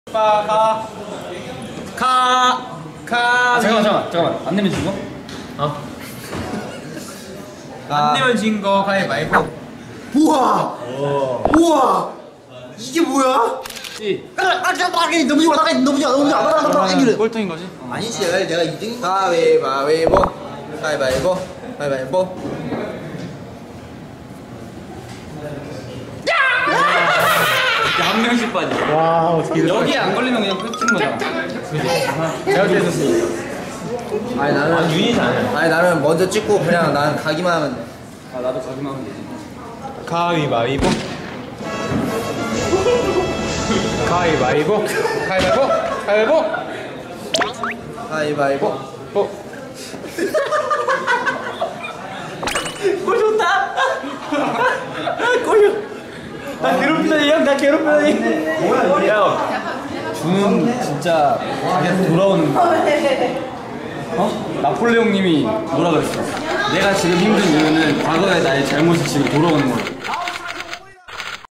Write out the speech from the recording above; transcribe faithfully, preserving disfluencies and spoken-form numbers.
빠가 카. 카. 아, 잠깐만 잠깐만 잠깐만 안 내면 진거? 어? 안 내면 진거 가위바위보. 우와! 우와! 이게 뭐야? 아, 그냥 나가기 너무 좋아, 나가기 너무 좋아, 너무 좋아, 나가기 너무 좋아. 꼴등인 거지? 아니지, 내가 내가 이 등. 가위바위보, 가위바위보, 가위바위보. 한 명씩 빠져. 와 어떻게 여기에 안 걸리면 그냥 끝인 거잖아. 제가 됐었습니다. 아니 나는 아, 유닛이 아니야. 아니 나는 먼저 찍고 그냥 나는 가기만 하면 돼. 아 나도 가기만 하면 되지. 가위바위보. 가위바위보. 가위바위보. 가위바위보. 가위바위보. 보. 꼴좋다. 꼴. 나 괴롭히다니 형, 나 괴롭히다니. 형, 주는 진짜 자기한테 돌아오는 거. 어? 나폴레옹님이 뭐라 그랬어? 내가 지금 힘든 이유는 과거의 나의 잘못이 지금 돌아오는 거야.